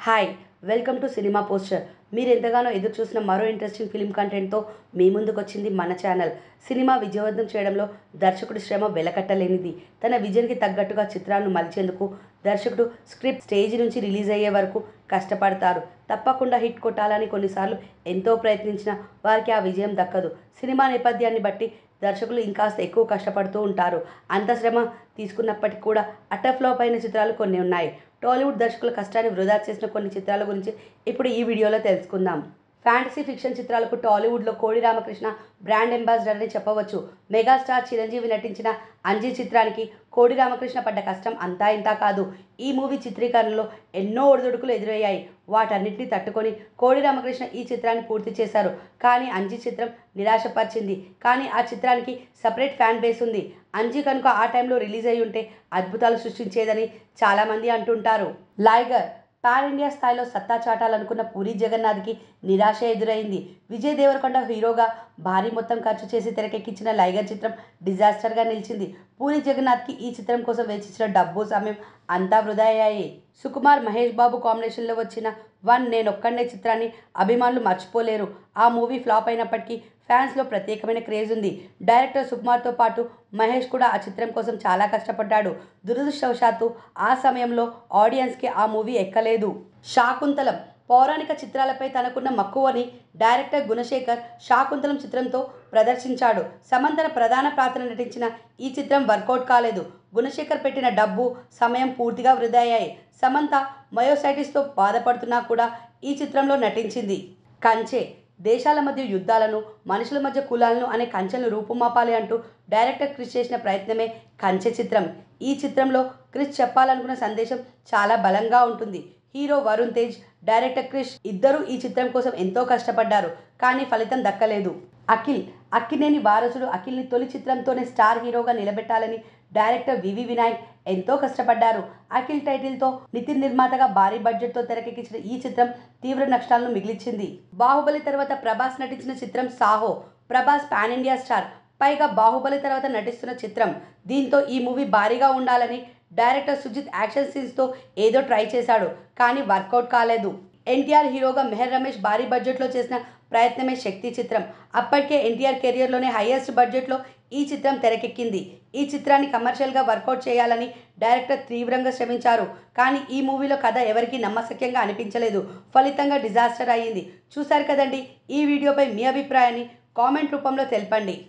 Hi welcome to cinema poster. మీరు ఎంతగానో ఎదురు చూసిన మరో ఇంట్రెస్టింగ్ ఫిల్మ్ కంటెంట్తో మీ ముందుకు వచ్చింది మన ఛానల్. సినిమా విజయవంతం చేయడంలో దర్శకుడి శ్రమ వెలకట్టలేనిది. తన విజన్కి తగ్గట్టుగా చిత్రాలను మలిచేందుకు దర్శకుడు స్క్రిప్ట్ స్టేజ్ నుంచి రిలీజ్ అయ్యే వరకు కష్టపడతారు. తప్పకుండా హిట్ కొట్టాలని కొన్నిసార్లు ఎంతో ప్రయత్నించినా వారికి ఆ విజయం దక్కదు. సినిమా నేపథ్యాన్ని బట్టి దర్శకులు ఇంకాస్త ఎక్కువ కష్టపడుతూ ఉంటారు. అంత శ్రమ తీసుకున్నప్పటికీ కూడా అటర్ ఫ్లాప్ అయిన చిత్రాలు కొన్ని ఉన్నాయి. టాలీవుడ్ దర్శకుల కష్టాన్ని వృధా చేసిన కొన్ని చిత్రాల గురించి ఇప్పుడు ఈ వీడియోలో తెలుసుకుందాం. ఫ్యాంటసీ ఫిక్షన్ చిత్రాలకు టాలీవుడ్లో కోడి రామకృష్ణ బ్రాండ్ అంబాసిడర్ అని చెప్పవచ్చు. మెగాస్టార్ చిరంజీవి నటించిన అంజీ చిత్రానికి కోడి రామకృష్ణ పడ్డ కష్టం అంతా ఇంతా కాదు. ఈ మూవీ చిత్రీకరణలో ఎన్నో ఒడిదుడుకులు ఎదురయ్యాయి. వాటన్నిటిని తట్టుకొని కోడి రామకృష్ణ ఈ చిత్రాన్ని పూర్తి చేశారు. కానీ అంజీ చిత్రం నిరాశపరిచింది. కానీ ఆ చిత్రానికి సపరేట్ ఫ్యాన్ బేస్ ఉంది. అంజీ కనుక ఆ టైంలో రిలీజ్ అయి ఉంటే అద్భుతాలు సృష్టించేదని చాలామంది అంటుంటారు. లైగర్ పాన్ ఇండియా స్థాయిలో సత్తా చాటాలనుకున్న పూరి జగన్నాథ్కి నిరాశ ఎదురైంది. విజయ్ దేవరకొండ హీరోగా భారీ మొత్తం ఖర్చు చేసి తెరకెక్కించిన లైగర్ చిత్రం డిజాస్టర్గా నిలిచింది. పూరి జగన్నాథ్కి ఈ చిత్రం కోసం వెచ్చించిన డబ్బు, సమయం అంతా వృధా అయ్యాయి. సుకుమార్, మహేష్ బాబు కాంబినేషన్లో వచ్చిన వన్ నేనొక్కడినే చిత్రాన్ని అభిమానులు మర్చిపోలేరు. ఆ మూవీ ఫ్లాప్ అయినప్పటికీ ఫ్యాన్స్లో ప్రత్యేకమైన క్రేజ్ ఉంది. డైరెక్టర్ సుకుమార్తో పాటు మహేష్ కూడా ఆ చిత్రం కోసం చాలా కష్టపడ్డాడు. దురదృష్టవశాత్తు ఆ సమయంలో ఆడియన్స్కి ఆ మూవీ ఎక్కలేదు. శాకుంతలం పౌరాణిక చిత్రాలపై తనకున్న మక్కువని డైరెక్టర్ గుణశేఖర్ శాకుంతలం చిత్రంతో ప్రదర్శించాడు. సమంత ప్రధాన పాత్ర నటించిన ఈ చిత్రం వర్కౌట్ కాలేదు. గుణశేఖర్ పెట్టిన డబ్బు, సమయం పూర్తిగా వృధా అయ్యాయి. సమంత మయోసైటిస్తో బాధపడుతున్నా కూడా ఈ చిత్రంలో నటించింది. కంచె దేశాల మధ్య యుద్ధాలను, మనుషుల మధ్య కులాలను అనే కంచెలను రూపుమాపాలి అంటూ డైరెక్టర్ క్రిష్ చేసిన ప్రయత్నమే కంచె చిత్రం. ఈ చిత్రంలో క్రిష్ చెప్పాలనుకున్న సందేశం చాలా బలంగా ఉంటుంది. హీరో వరుణ్ తేజ్, డైరెక్టర్ క్రిష్ ఇద్దరూ ఈ చిత్రం కోసం ఎంతో కష్టపడ్డారు. కానీ ఫలితం దక్కలేదు. అక్కినేని వారసుడు అఖిల్ని తొలి చిత్రంతోనే స్టార్ హీరోగా నిలబెట్టాలని డైరెక్టర్ వివి వినాయక్ ఎంతో కష్టపడ్డారు. అఖిల్ టైటిల్తో నితిన్ నిర్మాతగా భారీ బడ్జెట్తో తెరకెక్కించిన ఈ చిత్రం తీవ్ర నష్టాలను మిగిల్చింది. బాహుబలి తర్వాత ప్రభాస్ నటించిన చిత్రం Saaho. Prabhas pan India star, పైగా బాహుబలి తర్వాత నటిస్తున్న చిత్రం. దీంతో ఈ మూవీ భారీగా ఉండాలని డైరెక్టర్ సుజిత్ యాక్షన్ సీన్స్తో ఏదో ట్రై చేశాడు. కానీ వర్కౌట్ కాలేదు. ఎన్టీఆర్ హీరోగా మెహర్ రమేష్ భారీ బడ్జెట్లో చేసిన ప్రయత్నమే శక్తి చిత్రం. అప్పటికే ఎన్టీఆర్ కెరియర్లోనే హైయెస్ట్ బడ్జెట్లో ఈ చిత్రం తెరకెక్కింది. ఈ చిత్రాన్ని కమర్షియల్గా వర్కౌట్ చేయాలని డైరెక్టర్ తీవ్రంగా శ్రమించారు. కానీ ఈ మూవీలో కథ ఎవరికీ నమ్మశక్యంగా అనిపించలేదు. ఫలితంగా డిజాస్టర్ అయ్యింది. చూశారు కదండి. ఈ వీడియోపై మీ అభిప్రాయాన్ని కామెంట్ రూపంలో తెలపండి.